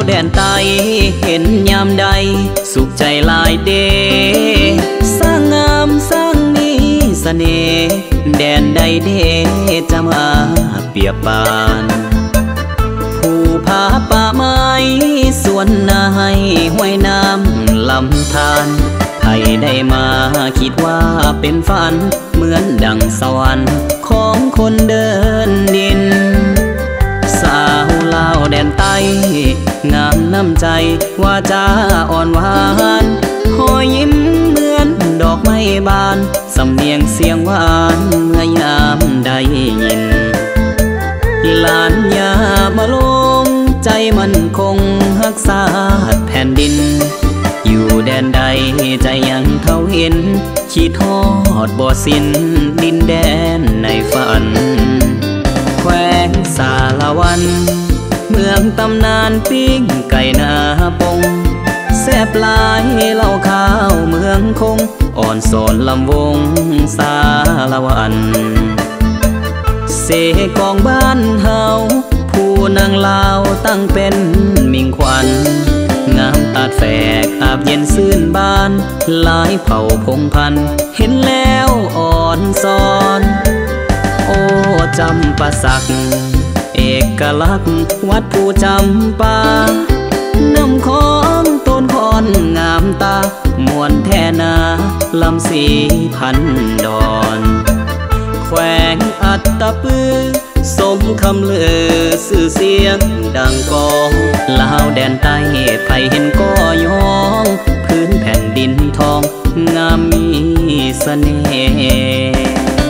แดนใต้เห็นยามใดสุขใจหลายเดสร้างงามสร้างมีเสน่ห์แดนใดเดจะมาเปรียบปานผู้ผาป่าไม้สวนนาให้ห้วยน้ำลำธารใครได้มาคิดว่าเป็นฝันเหมือนดังสวรรค์ของคนเดินดินสาวลาวแดนใต้งามน้ำใจว่าจาอ่อนหวานหอยยิ้มเหมือนดอกไม้บานสำเนียงเสียงหวานเมื่อยามได้ยินหลานยามาลมใจมันคงรักษาแผ่นดินอยู่แดนใดใจยังเท่าเห็นขีดทอดบ่สิ้นดินแดนในฝันแขวงสารวันเมืองตำนานปิ้งไก่นาปงแซ่บหลายเหล้าข้าวเมืองคงอ่อนสอนลำวงสารวันเสกองบ้านเฮาผู้นางลาวตั้งเป็นมิ่งขวัญงามตัดแฝกอาบเย็นซื่นบานหลายเผ่าพงพันเห็นแล้วอ่อนซอนโอ้จำปาสักเอกลักษณ์วัดผู้จำปานำของต้นคอนงามตามวนแท่นาลำสีพันดอนแขวงอัตตปือสมคำเลือสื่อเสียงดังกองลาวแดนใต้ไผเห็นก็ยองพื้นแผ่นดินทองงามมีเสน่ห์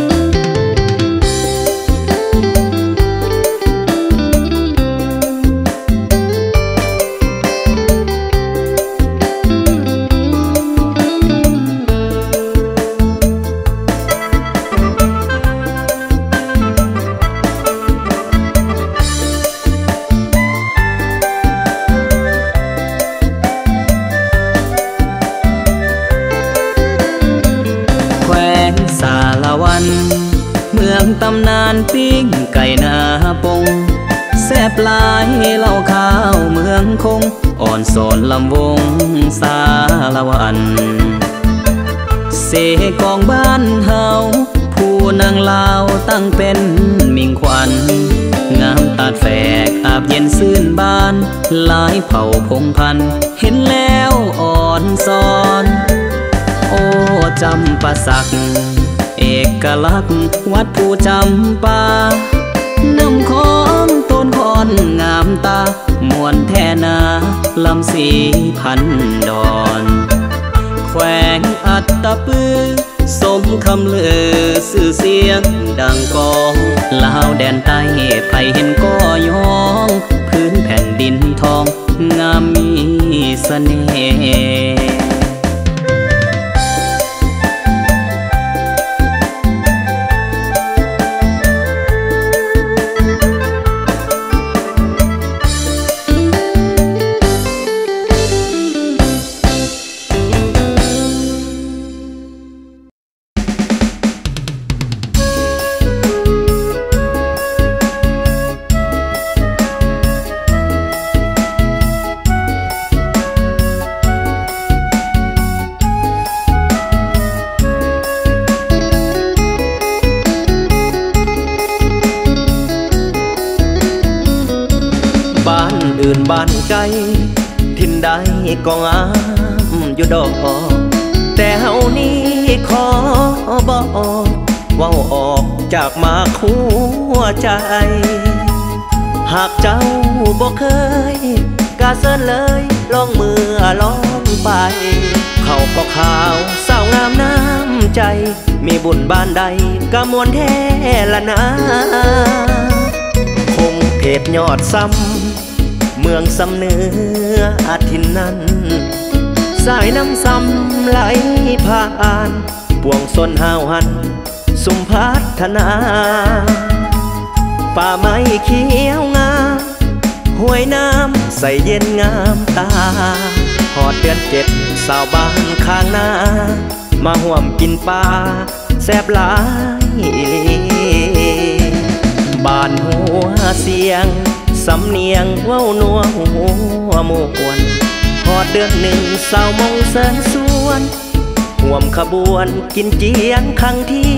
เมืองตำนานปิ้งไก่นาปงแซ่บหลายเหล้าข้าวเมืองคงอ่อนสอนลำวงสารวันเสกองบ้านเฮาผู้นางลาวตั้งเป็นมิ่งขวัญงามตัดแฝกอาบเย็นซื่นบานหลายเผ่าพงพันเห็นแล้วอ่อนซอนโอ้จำปาสักเอกลักษณ์วัดผู้จำปานำของต้นคอนงามตามวนแท่นาลำสีพันดอนแขวงอัตตปือสมคำเลือสื่อเสียงดังกองลาวแดนใต้ไผเห็นก็ยองพื้นแผ่นดินทองงามมีเสน่ห์บ้านไกลทินใดก็งามอยู่ดอกแต่เฮานี้ขอบอกว่าออกจากมาหัวใจหากเจ้าบ่เคยกะเซินเลยลองมือลองไปเขาก็ข่าวสาวงามน้ำใจมีบุญบ้านใดกะมวลแท้ละนะคงเพชรยอดซ้ำเมืองสำเนื้ออาทินนั้นสายน้ำซ้ำไหลผ่านปวงสนห้าวหันสุมพัฒนาป่าไม้เขียวงามห้วยน้ำใสเย็นงามตาหอดเดือน7สาวบ้านข้างนามาห่วมกินปลาแซ่บหลายบ้านหัวเสียงสำเนียงเว้านัวหัวหมู่กวนพอดเดือนหนึ่งสาวมงเสินสวนห่วมขบวนกินเจียนครั้งที่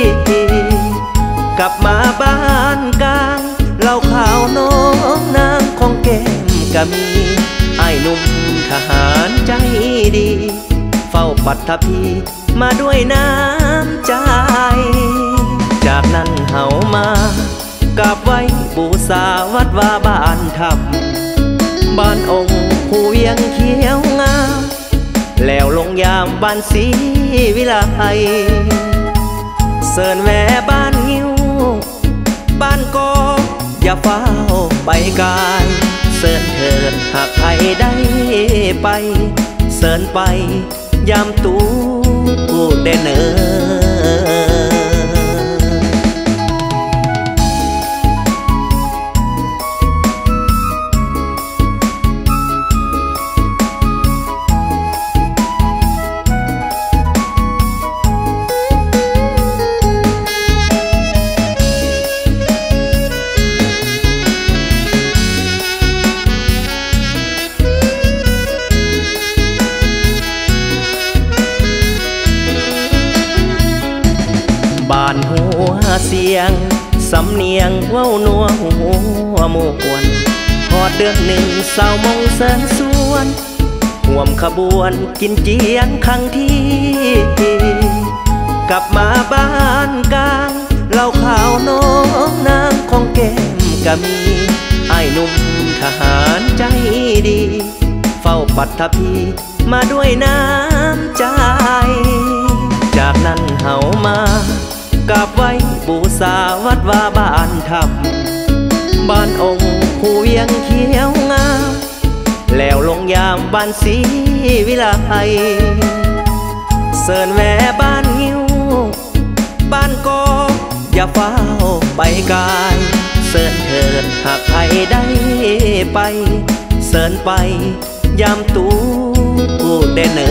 กลับมาบ้านกลางเล่าข่าวน้องนางของแก้มกะมีไอ้หนุ่มทหารใจดีเฝ้าปัตภีมาด้วยน้ำใจจากนั้นเฮามากราบไหว้บูชาวัดว่าบ้านธรรมบ้านองค์ผู้เวียงเขียวงามแล้วลงยามบ้านศรีวิไลเสิร์นแวบ้านงิ้วบ้านกออย่าเฝ้าไปกายเสิร์นเถิดหากใครได้ไปเสิร์นไปยามตู้เดนเนอบ้านหัวเสียงสำเนียงเว้านัวหัวหมู่กวนพอดเดือนหนึ่งสาวมงเสินสวนห่วมขบวนกินเจียนครั้งที่กลับมาบ้านกลางเล่าข่าวน้องนางของแก้มกะมีไอ้หนุ่มทหารใจดีเฝ้าปัตภีมาด้วยน้ำใจจากนั้นเฮามากราบไหว้บูชาวัดว่าบ้านธรรมบ้านองค์ผู้เวียงเขียวงามแล้วลงยามบ้านศรีวิไลเสิร์นแวบ้านงิ้วบ้านกออย่าเฝ้าไปกายเสิร์นเถิดหากใครได้ไปเสิร์นไปยามตู้เดนเนอ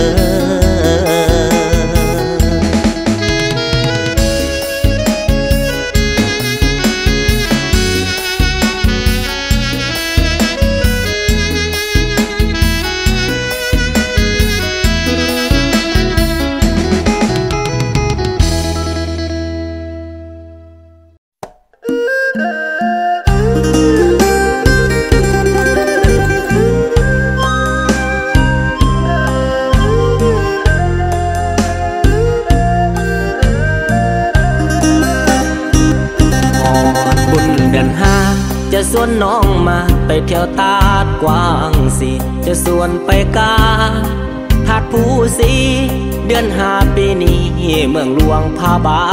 จะชวนน้องมาไปเที่ยวตาดกว้างสิจะชวนไปกาหาดผู้สีเดือน5ปีนี้เมืองหลวงพาบา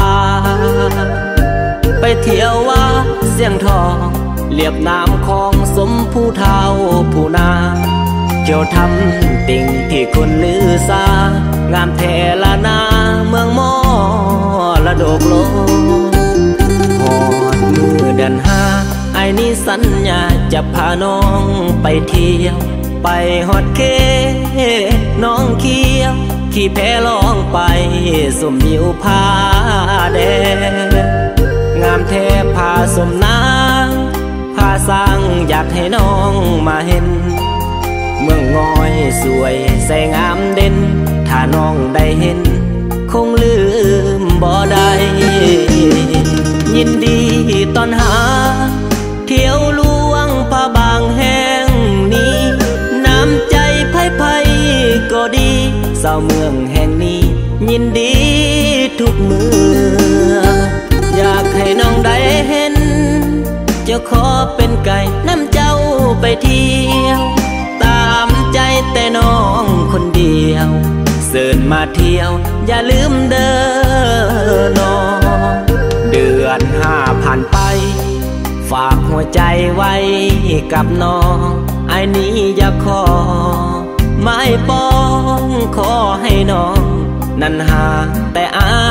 ไปเที่ยวว่าเสียงทองเรียบน้ำของสมผู้เฒ่าผู้นาเกี่ยวทำติ่งที่คนลือซางามแท้ละนาเมืองมอละดกโลหอดมือเดือน5ไอ้นี่สัญญาจะพาน้องไปเที่ยวไปฮอดเคน้องเขียวขี่แพลองไปสมยิวพาแดงงามแท้พาสมนางพาสร้างอยากให้น้องมาเห็นเมืองงอยสวยใสงามเด่นถ้าน้องได้เห็นคงลืมบ่ได้ยินดีตอนหาเที่ยวหลวงพระบางแห่งนี้น้ำใจไผ่ก็ดีสาวเมืองแห่งนี้ยินดีทุกเมื่ออยากให้น้องได้เห็นจะขอเป็นไก่น้ำเจ้าไปเที่ยวตามใจแต่น้องคนเดียวเสิร์นมาเที่ยวอย่าลืมเด้อน้องเดือน5ผ่านไปฝากหัวใจไว้กับน้องไอ้นี้อยากขอไม้ปองขอให้น้องนั่นหาแต่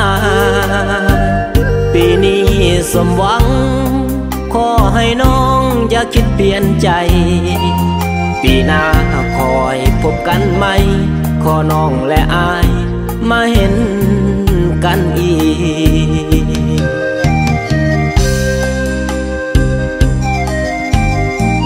ปีนี้สมหวังขอให้น้องอย่าคิดเปลี่ยนใจปีหน้าคอยพบกันไหมขอน้องและอายมาเห็นกันอีก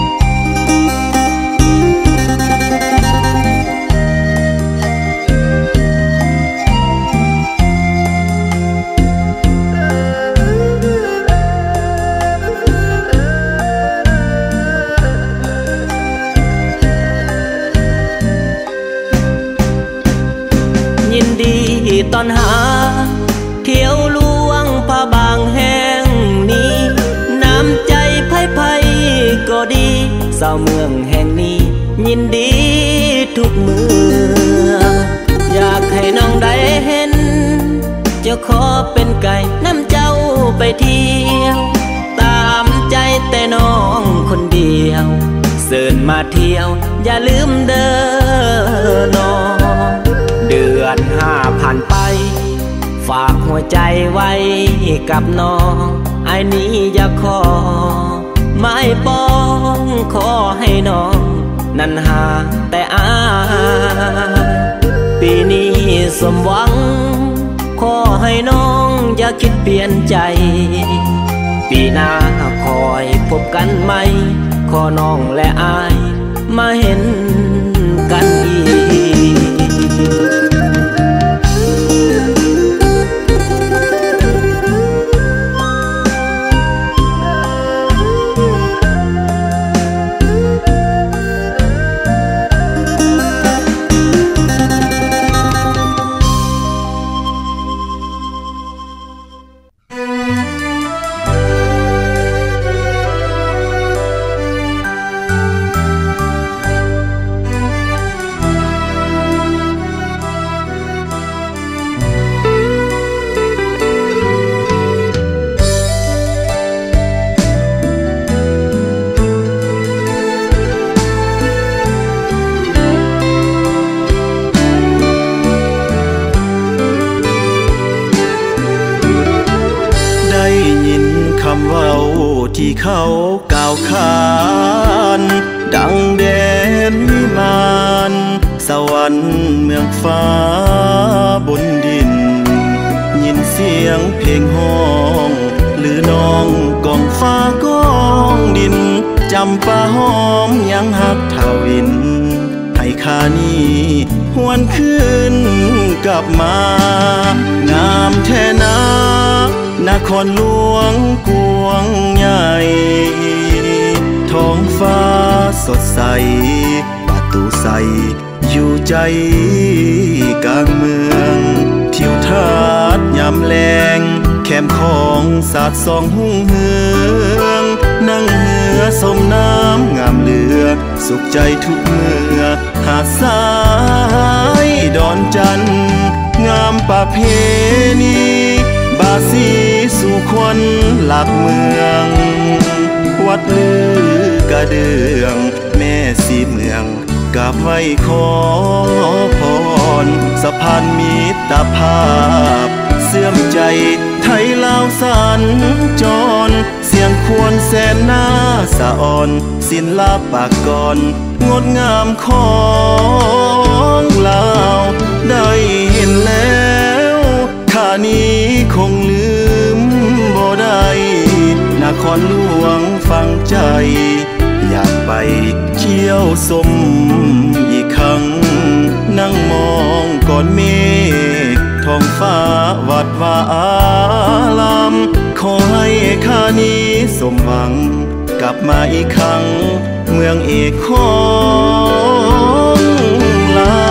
ตอนหาเที่ยวลวงผ้าบางแห่งนี้น้ำใจไพ่ก็ดีสาวเมืองแห่งนี้ยินดีทุกเมื่ออยากให้น้องได้เห็นจะขอเป็นไก่น้ำเจ้าไปเที่ยวตามใจแต่น้องคนเดียวเสิร์นมาเที่ยวอย่าลืมเด้อน้องเดือน5ผ่านไปฝากหัวใจไว้กับน้องไอ้นี้อยากขอไม่ป้องขอให้น้องนั้นหาแต่อายปีนี้สมหวังขอให้น้องอย่าคิดเปลี่ยนใจปีหน้าคอยพบกันไหมขอน้องและอายมาเห็นกันอีกที่เขากล่าวขานดังแดนวิมานสวรรค์เมืองฟ้าบนดินยินเสียงเพลงห้องหรือน้องกองฟ้ากองดินจำป่าหอมยังหักเท่าวินให้ข้านี้หวนคืนกลับมางามแท้นานครหลวงกวงใหญ่ท้องฟ้าสดใสประตูใสอยู่ใจกลางเมืองทิวทัศน์ยามแลงแคมของสาดส่องหุ่งเฮืองนั่งเหือสมน้ำงามเหลือสุขใจทุกเมื่อหาดทรายดอนจันทร์งามประเพณีบาสีสู่ควันหลักเมืองวัดลือกระเดืองแม่สีเมืองกราบไหว้ขอพรสะพานมิตรภาพเสื่อมใจไทยลาวสัญจรเสียงควรแสนน่าสะอ่อนศิลปากรงดงามของลาวได้เห็นแล้วข้านี้คงลืมบ่ได้นครหลวงฟังใจอยากไปเที่ยวสมอีกครั้งนั่งมองก้อนเมฆท้องฟ้าวัดว่าอารามขอให้ข้านี้สมหวังกลับมาอีกครั้งเมืองเอกของลาว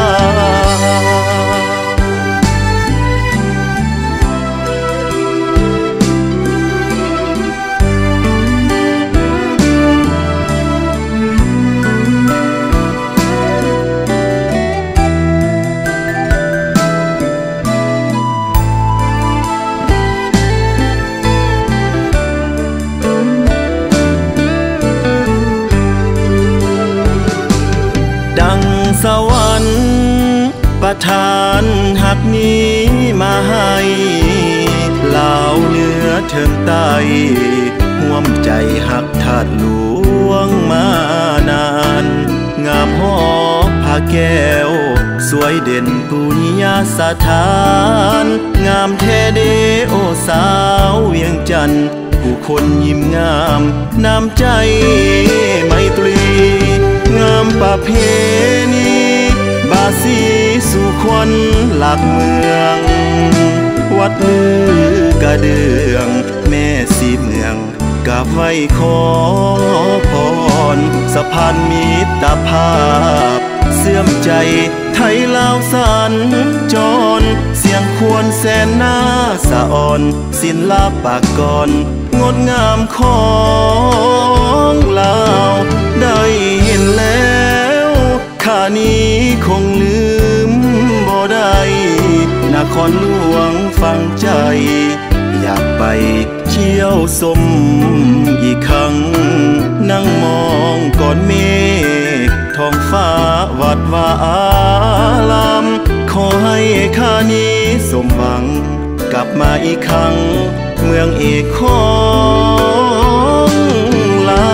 สวรรค์ประทานหักนี้มาให้ลาวเหนือเทิงใต้ห่วมใจหักธาตุหลวงมานานงามหอผ้าแก้วสวยเด่นปุญญาสถานงามแท้เดโอสาวเวียงจันทร์ผู้คนยิ้มงามน้ำใจไมตรีงามประเพณีบาสีสู่ควันหลักเมืองวัดลือกระเดืองแม่สีเมืองกราบไหว้ขอพรสะพานมิตรภาพเสื่อมใจไทไทยลาวสัญจรเสียงควรแสนน่าสะอ่อนศิลปากรงดงามของลาวได้เห็นแล้วข้านี้คงลืมบ่ได้นครหลวงฟังใจอยากไปเที่ยวชมอีกครั้งนั่งมองก้อนเมฆท้องฟ้าวัดวาอารามขอให้ข้านี้สมหวังกลับมาอีกครั้งเมืองเอกของลาว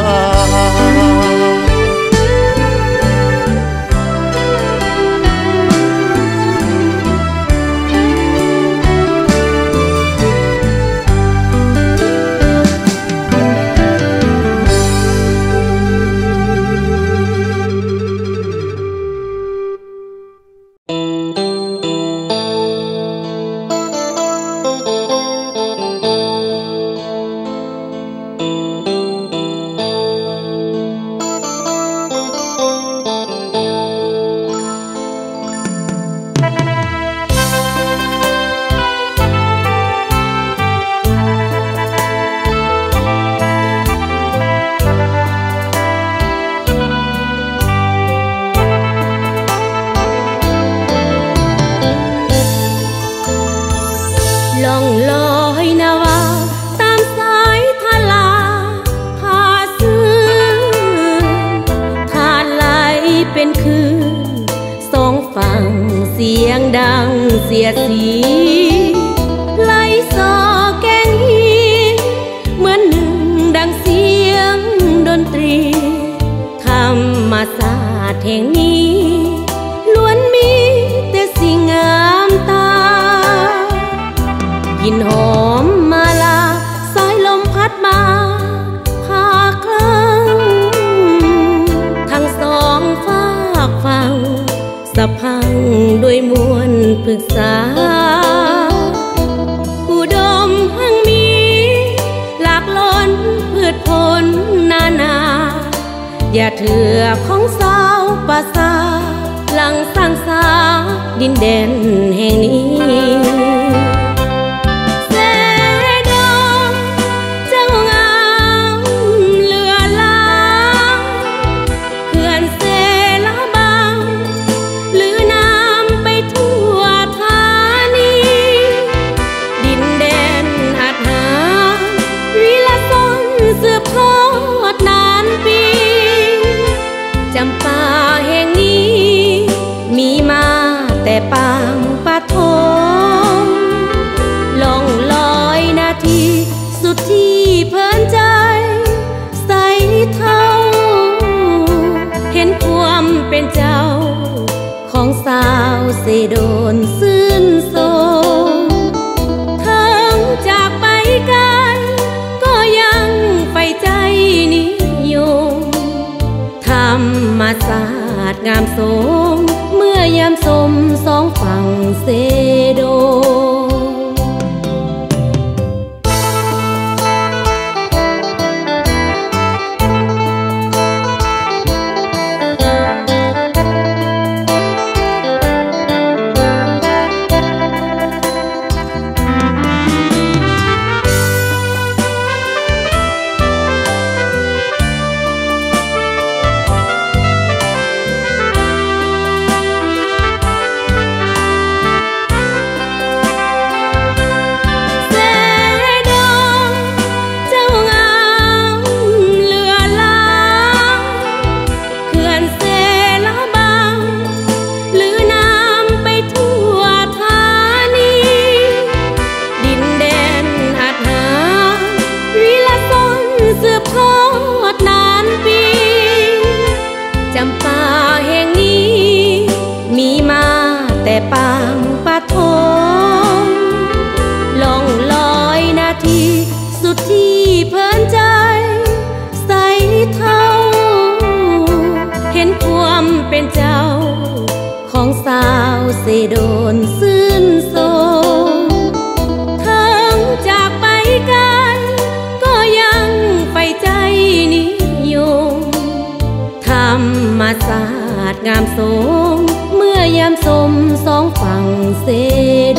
เสียงดังเสียดสีไหลซอแกงฮีเหมือนหนึ่งดังเสียงดนตรีธรรมศาสตร์แห่งนี้ล้วนมีแต่สิ่งงามตากลิ่นหอมมาลาสายลมพัดมาพาคลั่งทั้งสองฝากฟังสะพังด้วยมวลปรึกษาอุดมหั่งมีหลากล้นพืชผลนานาอย่าเถื่อของสาวป่าซาหลังสร้างสาดินแดนแห่งนี้จำปาแห่งนี้มีมาแต่ปางปะทองล่องลอยนาทีสุดที่เพลินใจใสเท่าเห็นความเป็นเจ้าของสาวเสโดนซื่นโซทั้งจากไปไกลก็ยังใฝ่ใจนิยมธรรมศาสตร์งามสมเมื่อยามสมสองฝั่งเสโดจำปาแห่งนี้มีมาแต่ปางปะทองล่องลอยนาทีสุดที่เพลินใจใสเท่าเห็นความเป็นเจ้าของสาวเสโดนซื่นโซทั้งจากไปไกลก็ยังใฝ่ใจนิยมธรรมศาสตร์งามสมเมื่ออยามสมสองฝั่งเสโด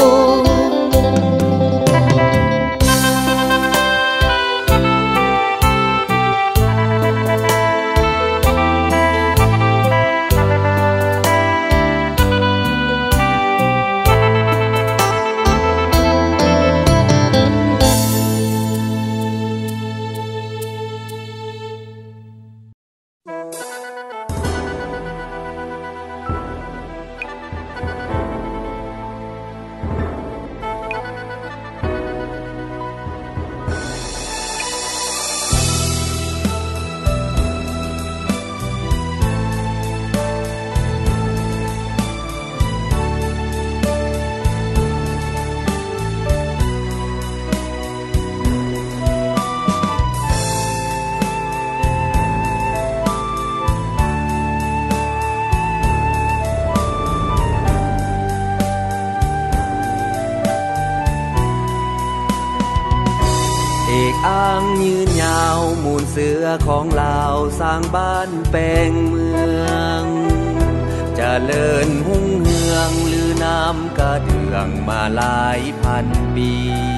อ้างยืนยาวมูลเสือของลาวสร้างบ้านแปลงเมืองเจริญหุ่งเฮืองลือน้ำกระเดื่องมาหลายพันปี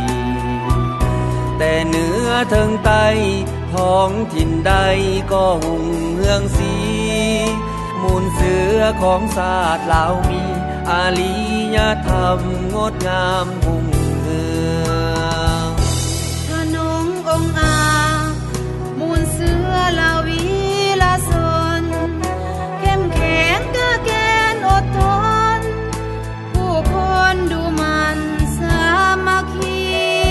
แต่เหนือเทิงใต้ท้องถิ่นใดก็หุ่งเฮืองสีมูลเสือของศาสตร์ลาวมีอาลียธรรมงดงามหุ่งองอามูลเสือลาวีลาสนเข้มแข็งกล้าแกนอดทนผู้คนดูมันสามัคคี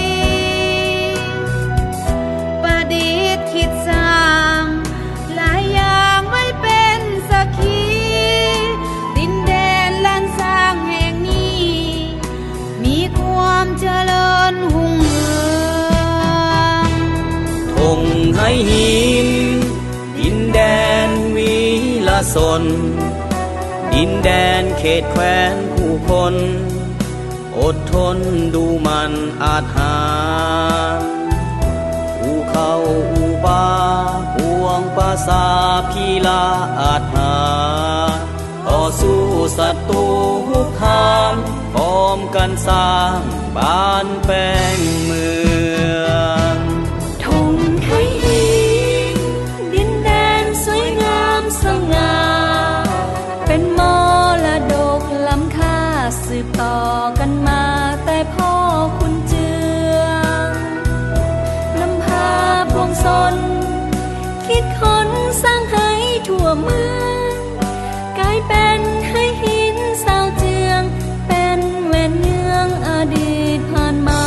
ประดิษฐ์คิดสร้างหลายอย่างไว้เป็นสักขีดินแดนล้านสร้างแห่งนี้มีความเจริญหุ่งให้หินดินแดนวีลสนดินแดนเขตแคว้นผู้คนอดทนดูมันอาจหารภูเขาอุบาพวงภาษาพีลาอาจหารต่อสู้ศัตรูหุกคามพร้อมกันสร้างบ้านแปลงเมืองสง่าเป็นมรดกล้ำค่าสืบต่อกันมาแต่พ่อคุณเจืองนำพาพวงชนคิดค้นสร้างให้ทั่วเมืองกลายเป็นให้หินเศร้าเจืองเป็นแหวนเนืองอดีตผ่านมา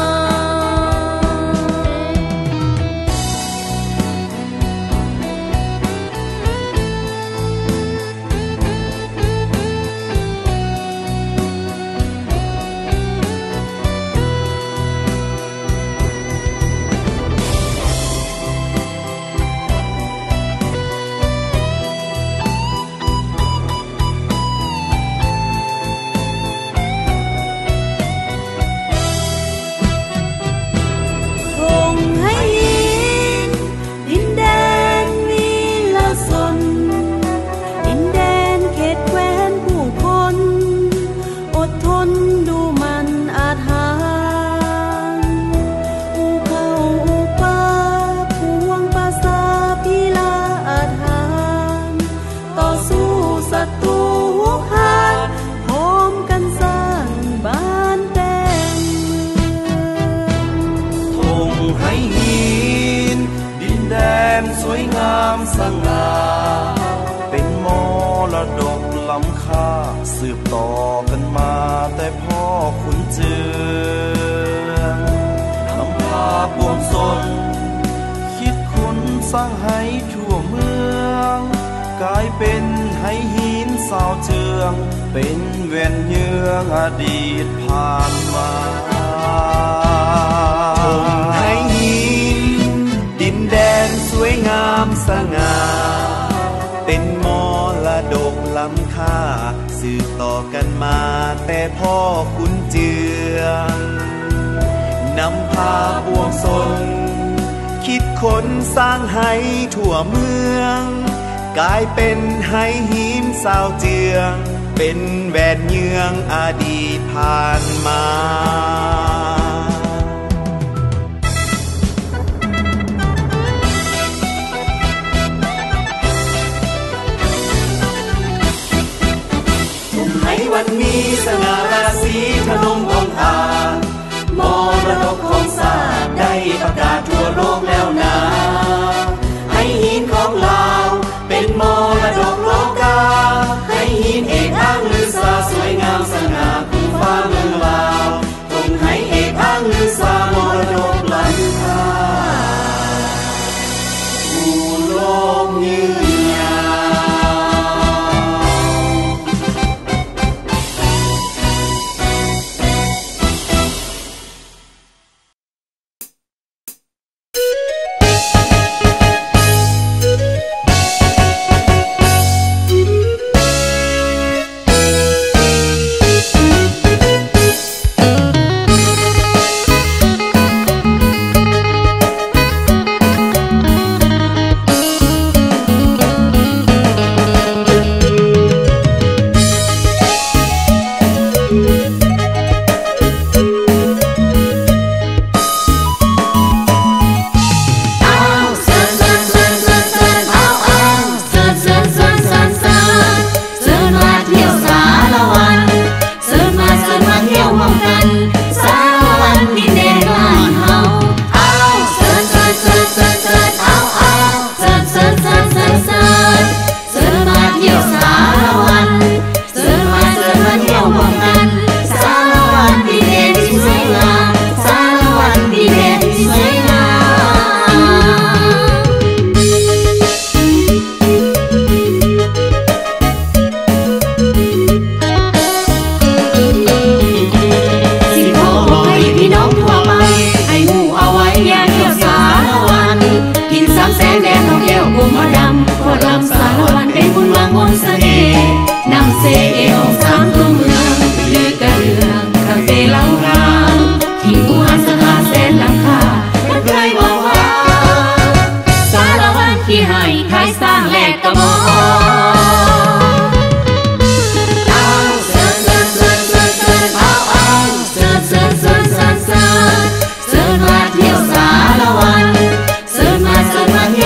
สืบต่อกันมาแต่พ่อขุนเจืองนำพาปวงชนคิดค้นสร้างให้ทั่วเมืองกลายเป็นให้หินสาวเจืองเป็นแหวนเยื้องอดีตผ่านมาให้หินดินแดนสวยงามสง่าเป็นมรดกล้ำค่าสืบต่อกันมาแต่พ่อขุนเจืองนำพาปวงชนคิดค้นสร้างให้ทั่วเมืองกลายเป็นให้หินสาวเจืองเป็นแหวนเยื้องอดีตผ่านมาวันนี้สง่าราศีพนมองค์อาจมรดกของศาสตร์ได้ประกาศทั่วโลกแล้วนะให้หินของลาวเป็นมรดกโลกาให้หินเอกอ้างลือสาสวยงามสง่าคู่ฟ้าเมืองลาวคงให้เอกอ้างลือสามรดกล้ำค่าผู้โลกยืนยาว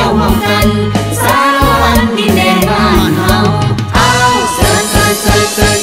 เ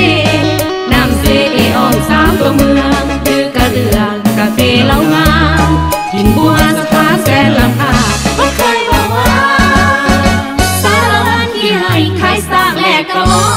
น้ำเสอ้อมสามตัวเมืองดือกระเดือกกาเฟเล่างามกินบัวสถานแสนลำอาก็เคยบอกว่าสารวัตรที่ให้ขายสากแหลกกระบอก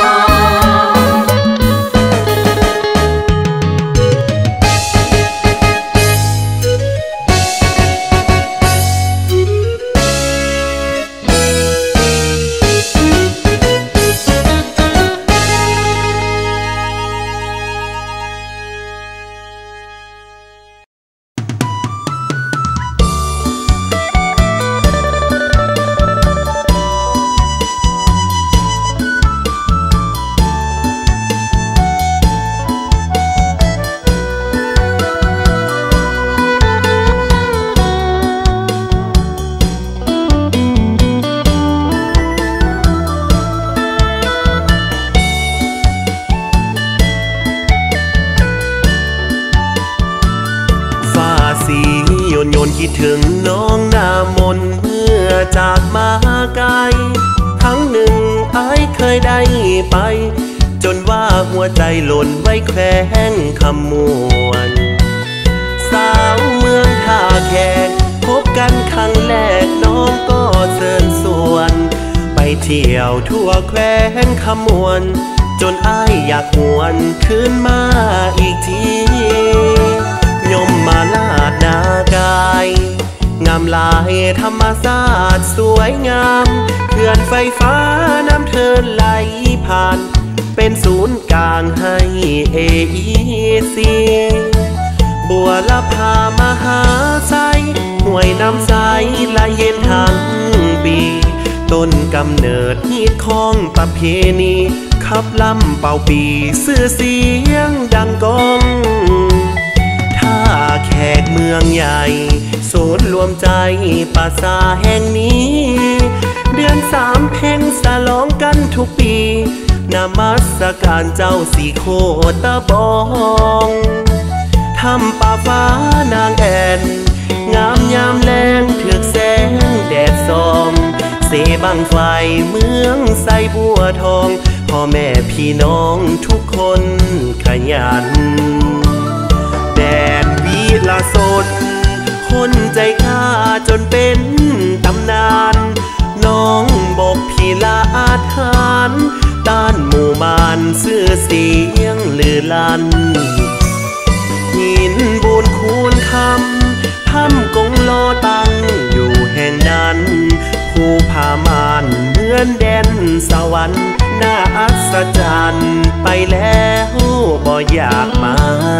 คิดถึงน้องหน้ามนเมื่อจากมาไกลครั้งหนึ่งอ้ายเคยได้ไปจนว่าหัวใจหล่นไว้แขวงคำมวนสาวเมืองท่าแขกพบกันครั้งแรกน้องก็เชิญชวนไปเที่ยวทั่วแขวงคำมวนจนอ้ายอยากหวนคืนมาอีกทียมมาลาดนากายงามลายธรรมศาสตร์สวยงามเขื่อนไฟฟ้าน้ำเทินไหลผ่านเป็นศูนย์กลางให้ AEC บัวละพามหาไซห้วยน้ำใสไหลเย็นทั้งปีต้นกำเนิดฮิตของประเพณีขับลำเป่าปีชื่อเสียงดังก้องท่าแขกเมืองใหญ่ศูนย์รวมใจป่าซาแห่งนี้เดือน3เพ็ญฉลองกันทุกปีนมัสการเจ้าสีโคตะบองทำป่าฟ้านางแอนงามยามแรงเถือกแสงแดดส่องเสบังไฟเมืองใสบัวทองพ่อแม่พี่น้องทุกคนขยันแดนวีละสดคนใจข้าจนเป็นตำนานน้องบกพี่ลาอาถรรพ์ต้านหมู่บ้านชื่อเสียงลือลั่นหินบูนคูนคำทำกงโลตังอยู่แห่งนั้นภูผามานเหมือนแดนสวรรค์น่าอัศจรรย์ไปแล้วบ่อยากมา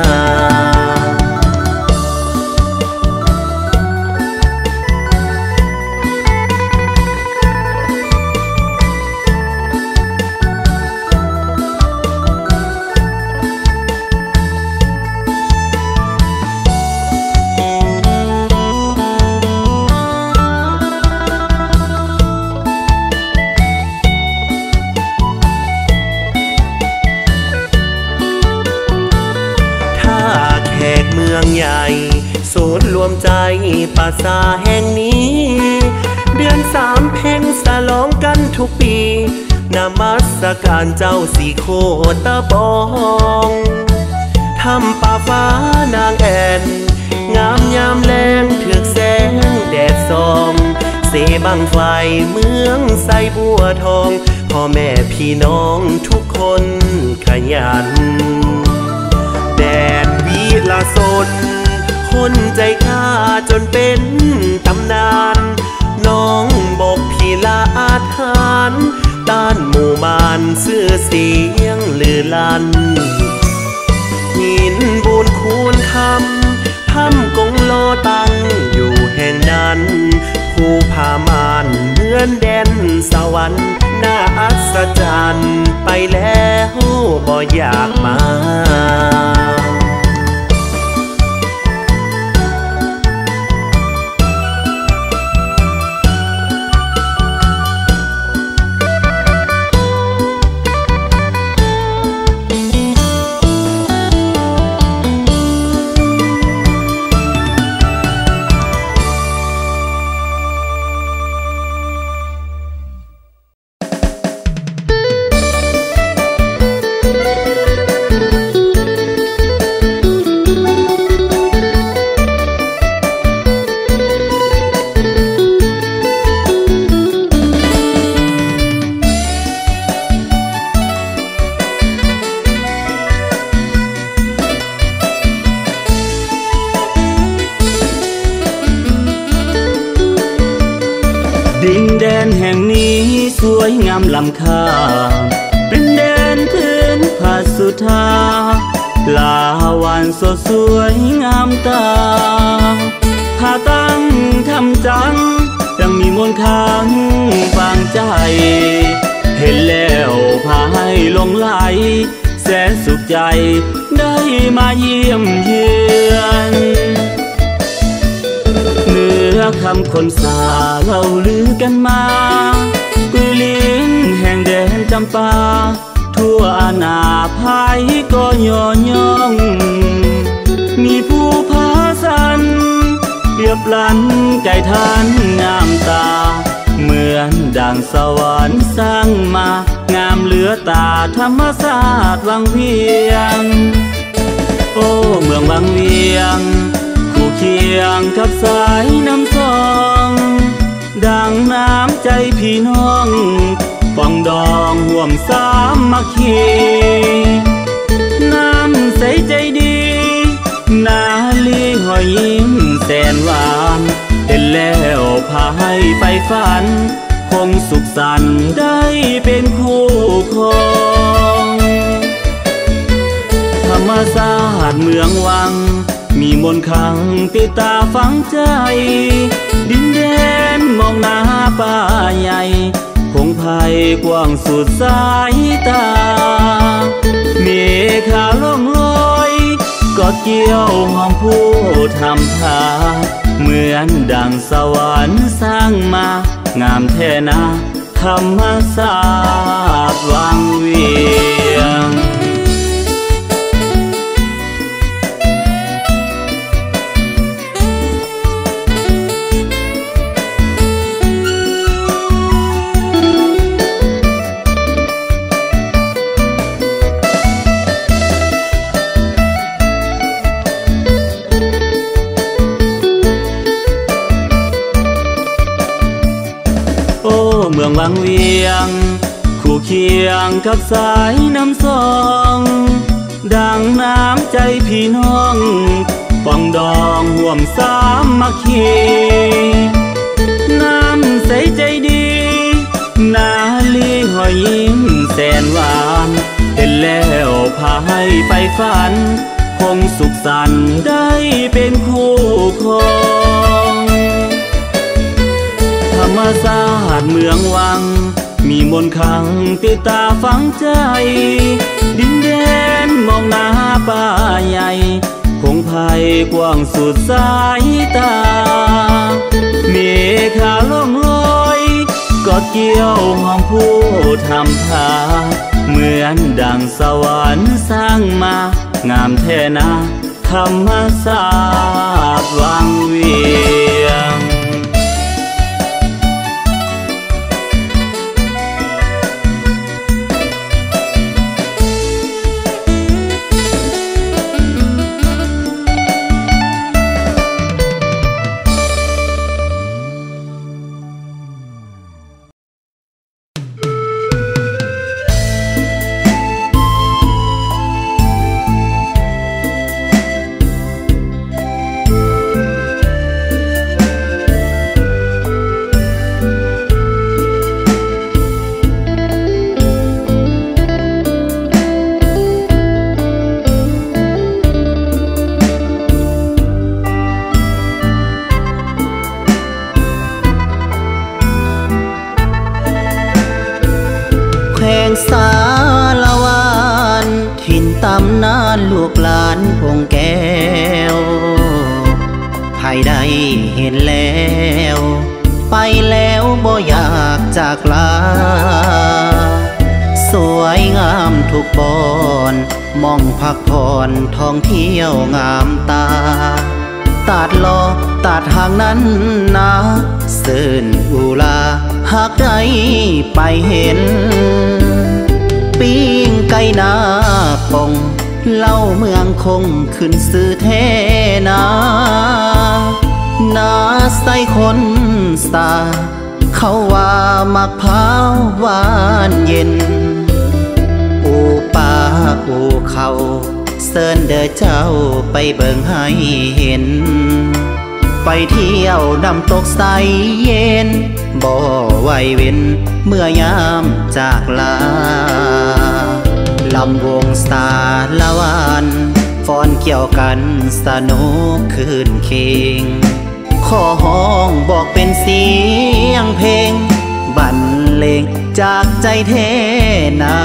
ใหญ่ศูนย์รวมใจป่าซาแห่งนี้เดือน3เพ็ญฉลองกันทุกปีนมัสการเจ้าสีโคตะบองทำป่าฟ้านางแอนงามยามแรงเถือกแสงแดดส่องเสบังไฟเมืองใสบัวทองพ่อแม่พี่น้องทุกคนขยันแดนวีละสดคนใจข้าจนเป็นตำนานน้องบกพี่ลาอาถรรพ์ต้านหมู่บ้านชื่อเสียงลือลั่นหินบูนคูนคำทำกงโลตังอยู่แห่งนั้นภูผามานเหมือนแดนสวรรค์น่าอัศจรรย์ไปแล้วบ่อยากมาวยงามล้ำค่าเป็นแดนพื้นผาสุธาลาวานสดสวยงามตาพาตั้งทำจังยังมีมนต์ค้างฝังใจเห็นแล้วพาให้หลงไหลแสนสุขใจได้มาเยี่ยมเยือนเนื้อคำคนสาเล่าลือกันมากุยลิ้นแห่งแดนจำปาทั่วอาณาภัยก็ย่อย่องมีผู้พาสันเปรียบลันใจท่านงามตาเหมือนดังสวรรค์สร้างมางามเหลือตาธรรมศาสตร์วังเวียงโอ้เมืองวังเวียงคู่เคียงกับสายน้ำซองดังน้ำใจพี่น้องปองดองห่วมสามัคคีน้ำใสใจดีนาลีหอยยิ้มแสนหวานเห็นแล้วพาให้ไปฝันคงสุขสันต์ได้เป็นคู่ครองธรรมศาสตร์เมืองวังมีมนต์ขลังติดตาฝังใจดินแดนมองหน้าป่าใหญ่พงไผ่กว้างสุดสายตาเมฆาล่องลอยกอดเกี่ยวหอมผู้ทำทาเหมือนดังสวรรค์สร้างมางามแท้นาธรรมศาสตร์วังเวียงเมืองวังเวียงคู่เคียงกับสายน้ำซองดังน้ำใจพี่น้องปองดองห่วมสามัคคีน้ำใสใจดีนาลีหอยยิ้มแสนหวานเห็นแล้วพาให้ไปฝันคงสุขสันต์ได้เป็นคู่ครองธรรมศาสตร์เมืองวังมีมนต์ขลังติดตาฝังใจดินแดนมองหน้าป่าใหญ่พงไผ่กว้างสุดสายตาเมฆาล่องลอยกอดเกี่ยวหอมผู้ทำทาเหมือนดังสวรรค์สร้างมางามแท้นาธรรมศาสตร์วังเวียงสารวานถิ่นตำนานลูกหลานพงแก้วภายใดเห็นแล้วไปแล้วบ่อยากจากลาสวยงามทุกบอนมองพักผ่อนท่องเที่ยวงามตาตัดลอตัดทางนั้นนะเสินอุลาหากได้ไปเห็นปิ้งไก่นาปงเล่าเมืองคงขึ้นซื้อเทนาใส่คนสาเขาว่ามักพร้าวหวานเย็นปูป่าปูเขาเสินเด้อเจ้าไปเบิ่งให้เห็นไปเที่ยวน้ำตกใสเย็นบ่ไหวเว้นเมื่อยามจากลาลำวงสาละวันฟ้อนเกี่ยวกันสนุกคืนเคงขอห้องบอกเป็นเสียงเพลงบรรเลงจากใจเทนา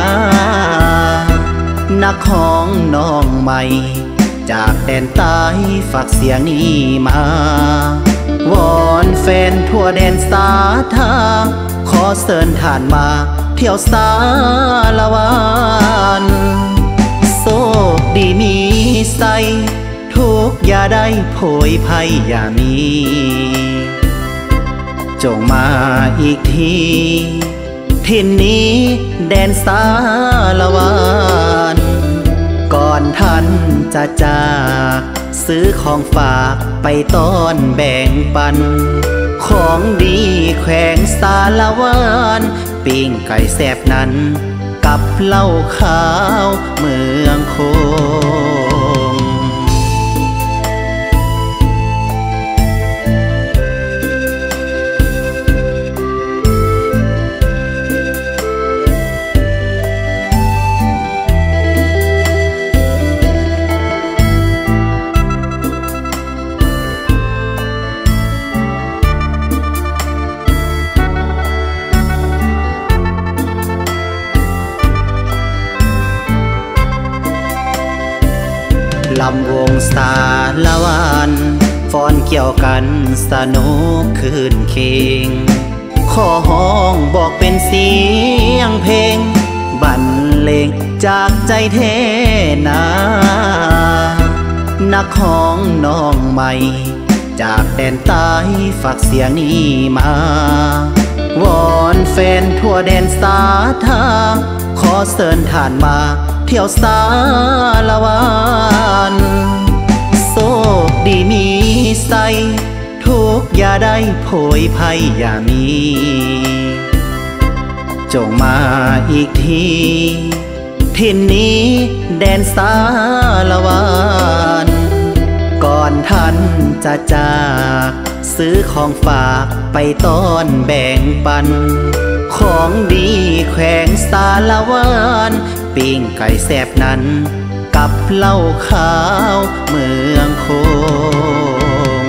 นักของน้องใหม่จากแดนใต้ฝากเสียงนี้มาวอนแฟนทั่วแดนสาธาขอเชิญท่านมาเที่ยวสาละวันโชคดีมีใสทุกอย่าได้โผยภัยอย่ามีจงมาอีกทีถิ่นนี้แดนสาละวันก่อนท่านจะจากซื้อของฝากไปต้อนแบ่งปันของดีแขวงสาละวันปิ้งไก่แซ่บนั้นกับเหล้าขาวเมืองคงลำวงสาละวันฟ้อนเกี่ยวกันสนุกคืนเคงขอห้องบอกเป็นเสียงเพลงบรรเลงจากใจเทนานักของน้องใหม่จากแดนใต้ฝากเสียงนี้มาวอนแฟนทั่วแดนสาธาขอเชิญท่านมาเที่ยวสาละวันโชคดีมีใสทุกอย่าได้โผยภัยอย่ามีจงมาอีกทีถิ่นนี้แดนสาละวันก่อนท่านจะจากซื้อของฝากไปต้อนแบ่งปันของดีแขวงสาละวันปิ้งไก่แซ่บนั้นกับเหล้าขาวเมืองคง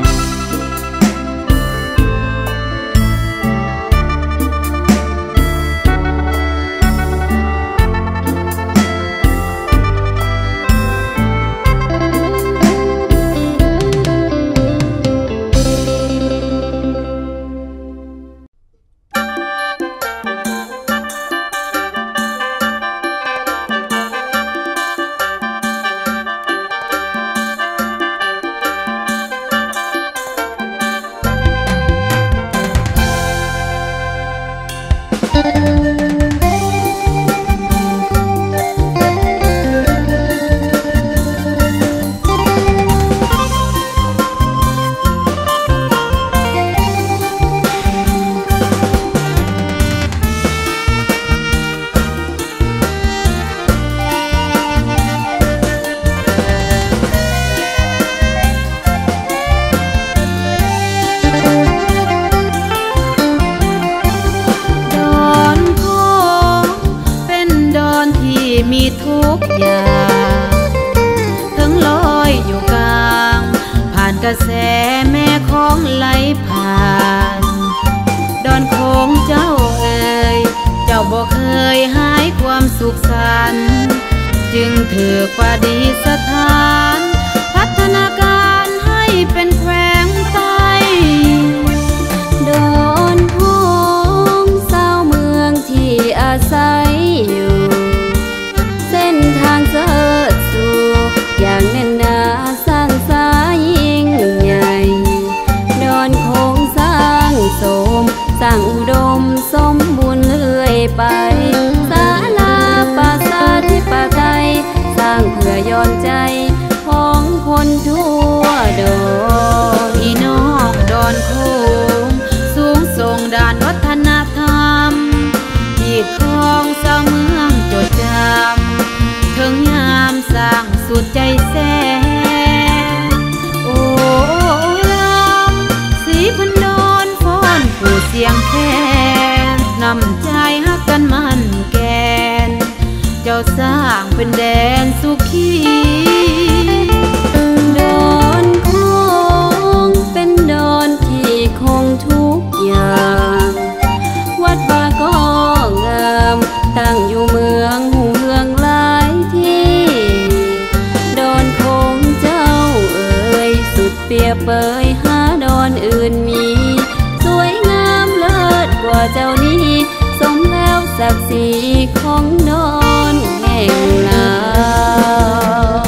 ระแสแม่ของไหลผ่านดอนโขงเจ้าเอ่ยเจ้าบ่เคยหายความสุขสันต์จึงถือประดิษฐานพัฒนาการให้เป็นแขวงใต้ดอนโขงเศร้าเมืองที่อาศัยอยู่เส้นทางเสดสู่อย่างแน่นหนาสร้างสายยิ่งใหญ่ดอนโขงสร้างสมสร้างอุดมสมบูรณ์เรื่อยไปศาลาปราสาทที่ป่าไทยสร้างเพื่อย้อนใจของคนทั่วดอนพี่น้องดอนโขงสูงส่งด้านวัฒนธรรมที่ครองเสาเมืองจดจำถึงยามสร้างสุดใจแสนโอ้ลาแค่นำใจฮักกันมันแกนเจ้าสร้างเป็นแดนสุขีดอนคงเป็นดอนที่คงทุกอย่างวัดบาก็งามตั้งอยู่เมืองหูเมืองหลายที่ดอนคงเจ้าเอ่ยสุดเปรียบเปยหาดอนอื่นมีสวยงามเลิศกว่าเจ้านี้สมแล้วศักดิ์ศรีของดอนแห่งลาว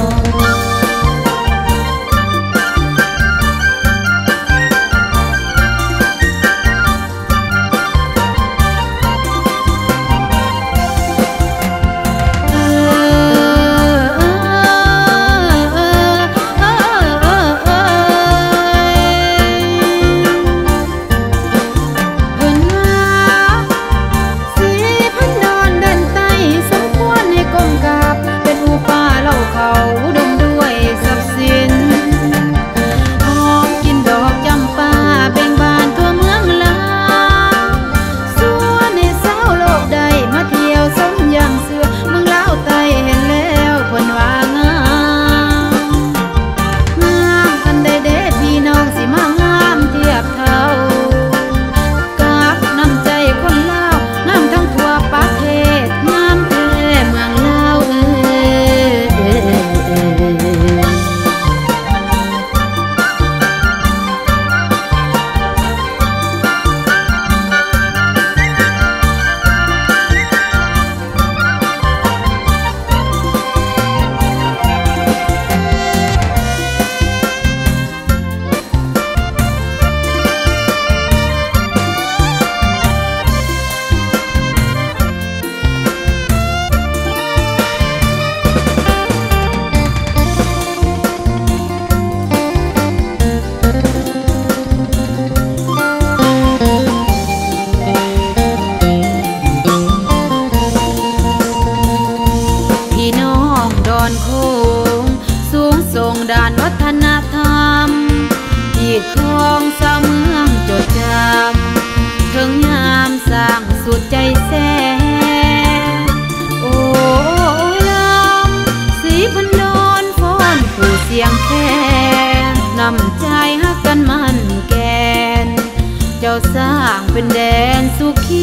สร้างเป็นแดนสุขี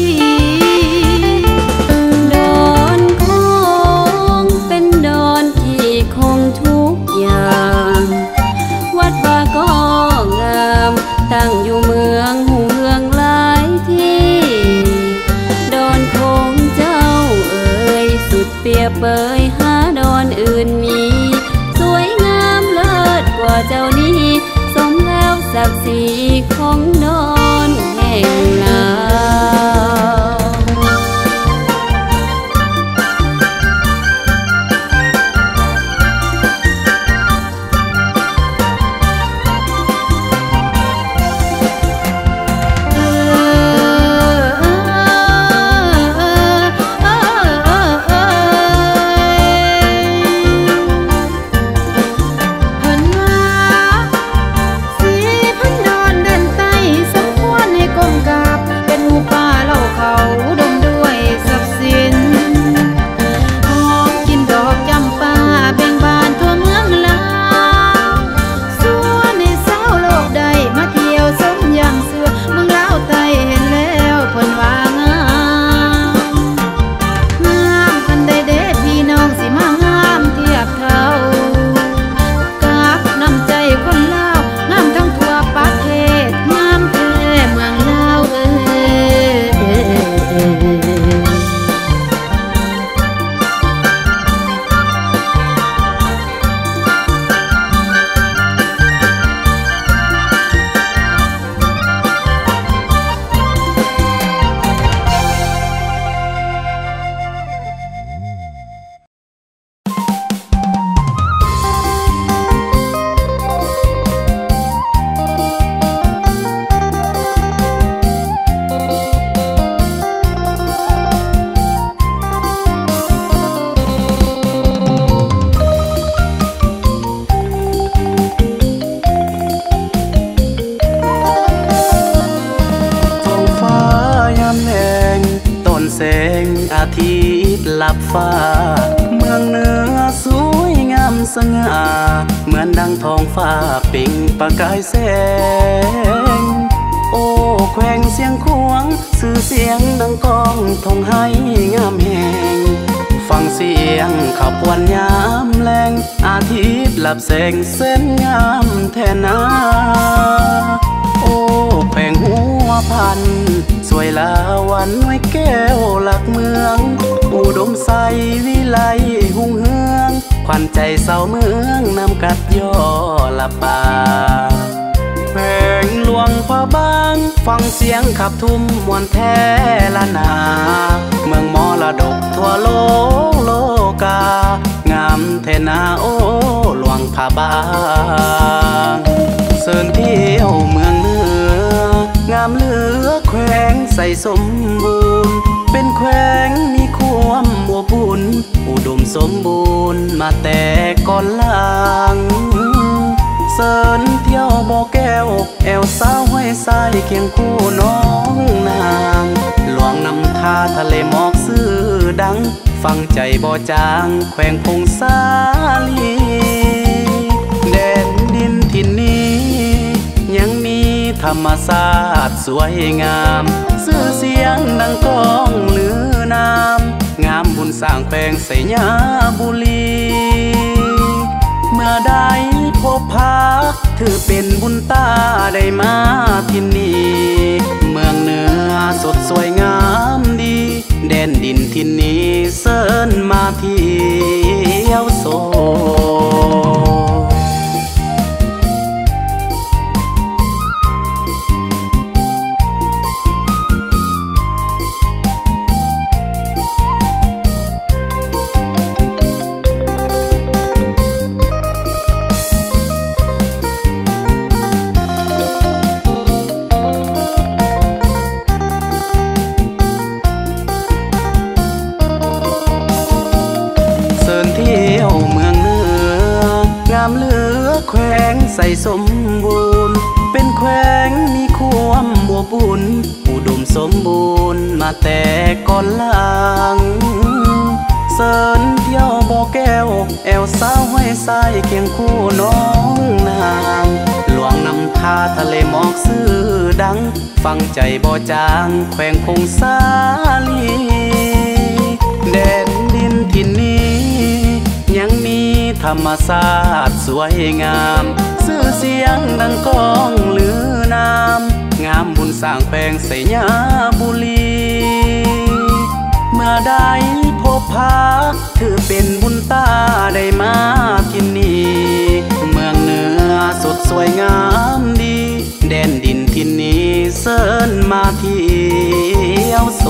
ดอนคงเป็นดอนที่คงทุกอย่างวัดบาก็งามตั้งอยู่เมืองหูเมืองหลายที่ดอนคงเจ้าเอ่ยสุดเปรียบเปยหาดอนอื่นมีสวยงามเลิศกว่าเจ้านี้สมแล้วศักดิ์ศรีของดอนแห่งลาวเพิ่นว่าสีพันดอนฟ้าเมืองเหนือสวยงามสง่าเหมือนดังท้องฟ้าเปล่งประกายแสงโอ้แขวงเสียงขวงสื่อเสียงดังกองทงให้งามแหงฟังเสียงขับวันยามแรงอาทิตย์ลับแสงเส้นงามแทนนาโอ้แขวงหัวพันสวยลาวันไว้แก้วหลักเมืองอุดมใสวิไลหุ่งเฮืองขวัญใจเศร้าเมืองนำกัดย่อละป่าแขวงหลวงพระบางฟังเสียงขับทุ่มมวนแท้ละนาเมืองมรดกทั่วโลกโลกางามแท้นาโอ้หลวงพระบางเสิร์นเที่ยวเมืองเหนืองามเหลือแขวงใสสมบูรณ์เป็นแขวงมีความอบอุ่นอุดมสมบูรณ์มาแต่ก่อนหลังเสิร์นเที่ยวบ่อแก้วแอวสาวห้วยทรายเคียงคู่น้องนางหลวงนำทาทะเลหมอกซื่อดังฟังใจบ่จางแขวงพงสาลีแดนดินถิ่นนี้ยังมีธรรมศาสตร์สวยงามชื่อเสียงดังก้องลือนามงามบุญสร้างแขวงสยามบุรีเมื่อได้พบพาถือเป็นบุญตาได้มาที่นี่เมืองเหนือสดสวยงามดีแดนดินที่นี้เสิร์นมาเที่ยวโซเหลือแขวงใสสมบูรณ์เป็นแขวงมีความอบอุ่นอุดมสมบูรณ์มาแต่ก่อนหลังเสิร์นเที่ยวบ่อแก้วแอวสาวห้วยทรายเคียงคู่น้องนางหลวงนำทาทะเลหมอกซื่อดังฟังใจบ่จางแขวงพงสาลีแดนดินถิ่นนี้ยังมีธรรมศาสตร์สวยงามชื่อเสียงดังก้องลือนามงามบุญสร้างแขวงสยามบุรีเมื่อได้พบพาถือเป็นบุญตาได้มาที่นี่เมืองเหนือสดสวยงามดีแดนดินที่นี้เสิร์นมาเที่ยวโซ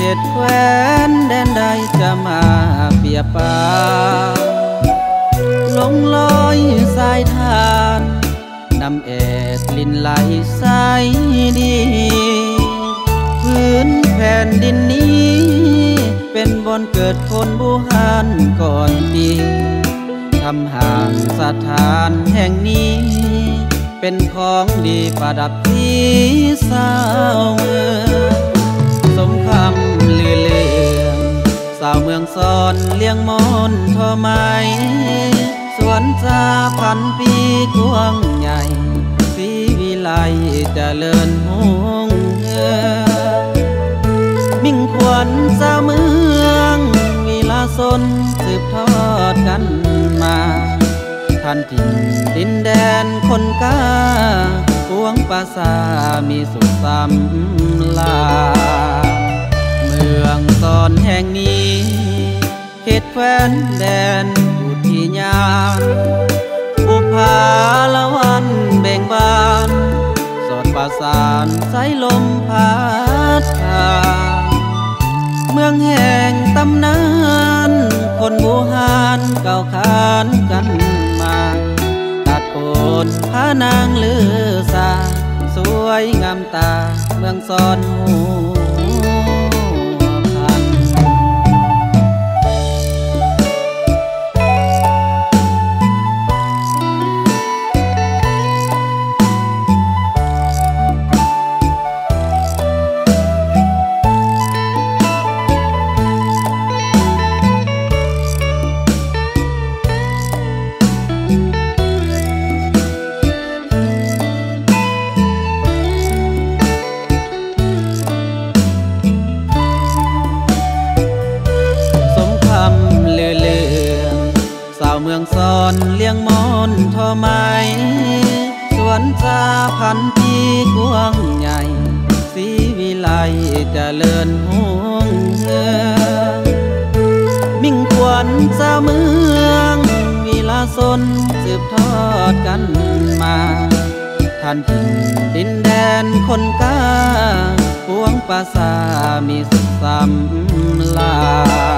ตแคว้นแดนใดจะมาเปียบปานลงลอยสายทานน้ำแอดลินไหลใสดีพื้นแผ่นดินนี้เป็นบอนเกิดคนบูหานก่อนปีทำห่างสถานแห่งนี้เป็นของดีประดับที่สาวเมืองสมคำลือเลืองสาวเมืองซอนเลี้ยงมอนทอไม้สวนจาพันปีกวางใหญ่สีวิไลเจริญหุ่งเฮืองมิ่งขวัญสาวเมืองวิลาสนสืบทอดกันมาท่านถิ่นดินแดนคนกาปวงประสามีสุขสำลาเมืองซอนแห่งนี้เขตแคว้นแดนอุทยานบุพาละวันเบ่งบานสอดประสานสายลมพัดพาเมืองแห่งตำนานคนบูหานเก่าขานกันมาตัดโอนพานางลือสาสวยงามตาเมืองซอนหูพันเมืองซอนเลี้ยงมอนทอไม้สวนจาพันปีกวางใหญ่สีวิไลเจริญหุ่งเฮืองมิ่งขวัญเจ้าเมืองวิลาสนสืบทอดกันมาท่านถิ่นดินแดนคนกาปวงประสามีสุขสำลา